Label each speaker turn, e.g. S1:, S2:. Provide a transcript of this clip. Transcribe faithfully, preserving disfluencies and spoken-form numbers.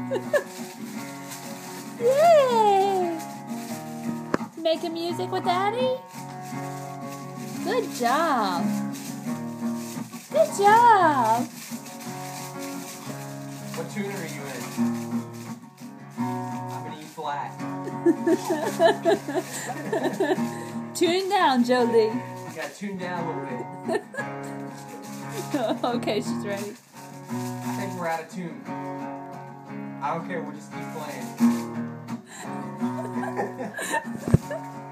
S1: Yay! Making music with Daddy? Good job. Good job.
S2: What tune are you in? I'm in E flat.
S1: Tune down, Jolie.
S2: You gotta tune down a little bit.
S1: Okay, she's ready.
S2: I think we're out of tune. I don't care, we'll just keep playing.